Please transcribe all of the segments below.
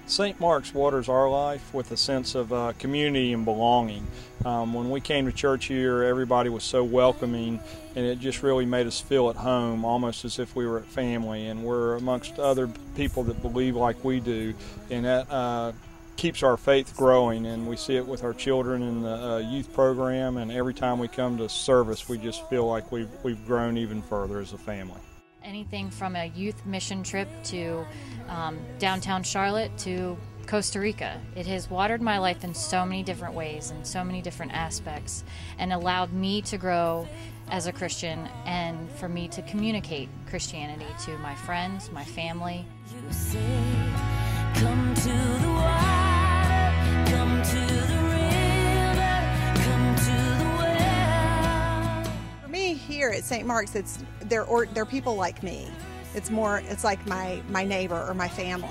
St. Mark's waters our life with a sense of community and belonging. When we came to church here, everybody was so welcoming, and it just really made us feel at home, almost as if we were at family, and we're amongst other people that believe like we do, and that keeps our faith growing, and we see it with our children in the youth program, and every time we come to service, we just feel like we've grown even further as a family. Anything from a youth mission trip to downtown Charlotte to Costa Rica. It has watered my life in so many different ways and so many different aspects, and allowed me to grow as a Christian and for me to communicate Christianity to my friends, my family. You say, come to the water, come to the river, come to the well. For me here at St. Mark's, they're people like me. It's like my neighbor or my family.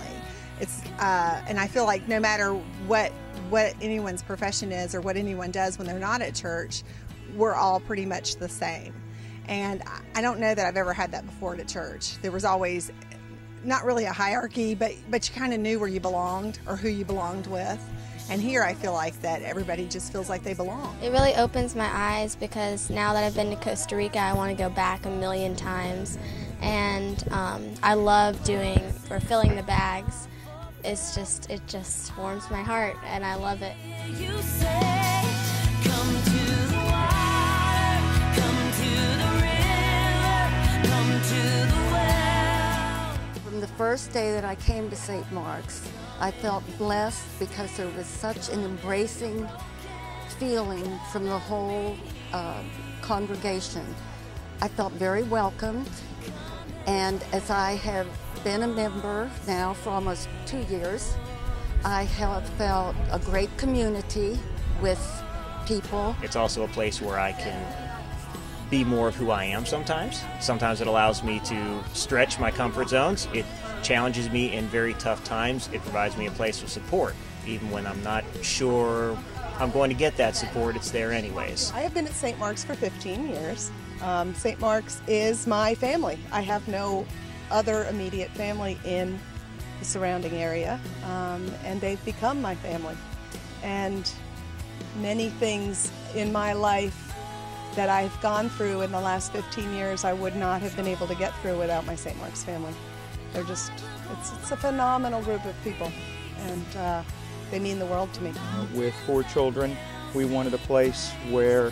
And I feel like no matter what anyone's profession is or what anyone does when they're not at church, we're all pretty much the same. And I don't know that I've ever had that before at church. There was always not really a hierarchy, but you kind of knew where you belonged or who you belonged with. And here I feel like that everybody just feels like they belong. It really opens my eyes, because now that I've been to Costa Rica, I want to go back a million times. And I love filling the bags. It just warms my heart, and I love it. You say, come to the water, come to the river, come to the well. From the first day that I came to St. Mark's, I felt blessed because there was such an embracing feeling from the whole congregation. I felt very welcomed, and as I have been a member now for almost 2 years, I have felt a great community with people. It's also a place where I can be more of who I am sometimes. Sometimes it allows me to stretch my comfort zones. It challenges me in very tough times. It provides me a place of support. Even when I'm not sure I'm going to get that support, it's there anyways. I have been at St. Mark's for 15 years. St. Mark's is my family. I have no other immediate family in the surrounding area, and they've become my family. And many things in my life that I've gone through in the last 15 years, I would not have been able to get through without my St. Mark's family. They're just, it's a phenomenal group of people, and they mean the world to me. With 4 children, we wanted a place where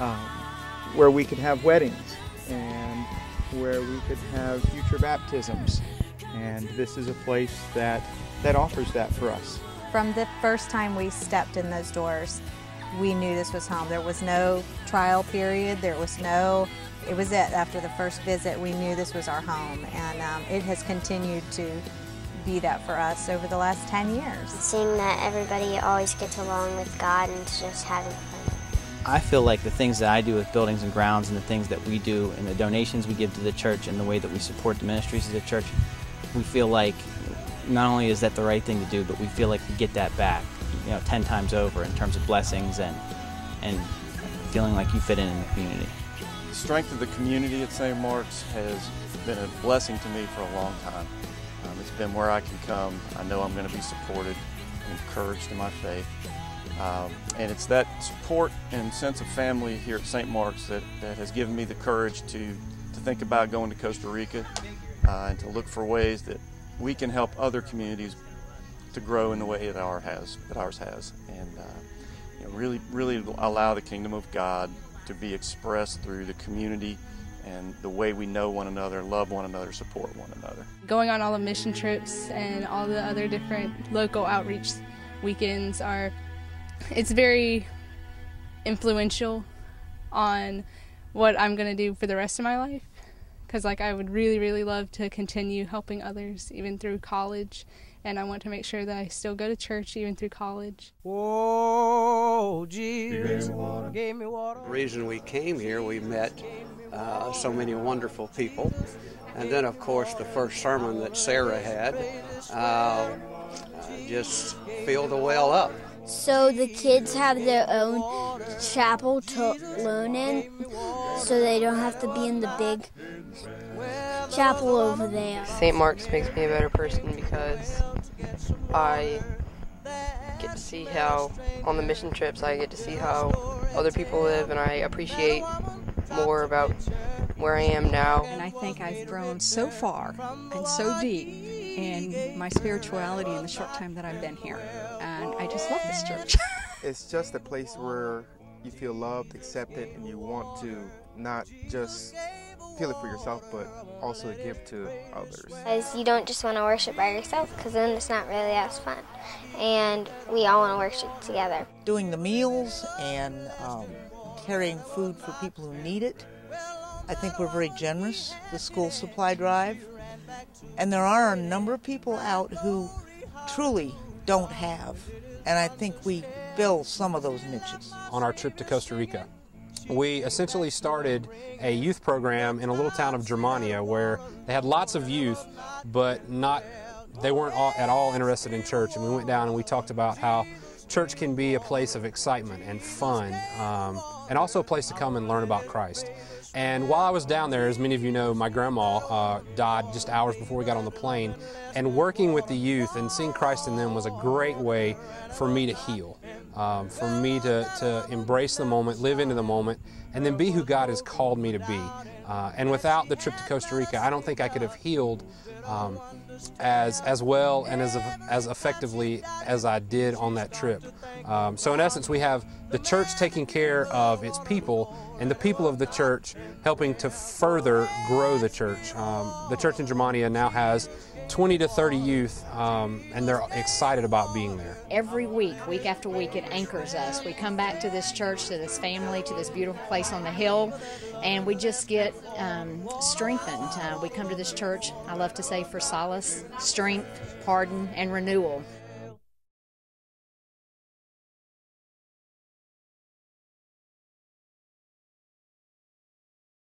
we could have weddings and where we could have future baptisms, and this is a place that offers that for us. From the first time we stepped in those doors, we knew this was home. There was no trial period. It was it. After the first visit, we knew this was our home, and it has continued to be that for us over the last 10 years. Seeing that everybody always gets along with God and just having fun. I feel like the things that I do with buildings and grounds, and the things that we do, and the donations we give to the church, and the way that we support the ministries of the church, we feel like not only is that the right thing to do, but we feel like we get that back, 10 times over in terms of blessings and feeling like you fit in the community. The strength of the community at St. Mark's has been a blessing to me for a long time. It's been where I can come. I know I'm going to be supported, encouraged in my faith. And it's that support and sense of family here at St. Mark's that has given me the courage to think about going to Costa Rica and to look for ways that we can help other communities to grow in the way that ours has, and really allow the kingdom of God to be expressed through the community and the way we know one another, love one another, support one another. Going on all the mission trips and all the other different local outreach weekends it's very influential on what I'm going to do for the rest of my life, because I would really love to continue helping others even through college, and I want to make sure that I still go to church even through college. Oh, Jesus gave me water. The reason we came here, we met so many wonderful people, and then of course the first sermon that Sarah had just filled the well up. So the kids have their own chapel to learn in, so they don't have to be in the big chapel over there. St. Mark's makes me a better person because I get to see how, on the mission trips, I get to see how other people live, and I appreciate more about where I am now. And I think I've grown so far and so deep in my spirituality in the short time that I've been here. And I just love this church. It's just a place where you feel loved, accepted, and you want to not just feel it for yourself, but also give to others. Because you don't just want to worship by yourself, because then it's not really as fun. And we all want to worship together. Doing the meals and carrying food for people who need it. I think we're very generous, the school supply drive. And there are a number of people out who truly don't have. And I think we fill some of those niches. On our trip to Costa Rica, we essentially started a youth program in a little town of Germania where they had lots of youth, but they weren't at all interested in church. And we went down and we talked about how church can be a place of excitement and fun, and also a place to come and learn about Christ. And while I was down there, as many of you know, my grandma died just hours before we got on the plane. And working with the youth and seeing Christ in them was a great way for me to heal, for me to embrace the moment, live into the moment, and then be who God has called me to be. And without the trip to Costa Rica, I don't think I could have healed as well and as effectively as I did on that trip. So in essence, we have the church taking care of its people, and the people of the church helping to further grow the church. The church in Germania now has 20 to 30 youth, and they're excited about being there. Every week after week, it anchors us. We come back to this church, to this family, to this beautiful place on the hill, and we just get strengthened. We come to this church, I love to say, for solace, strength, pardon, and renewal.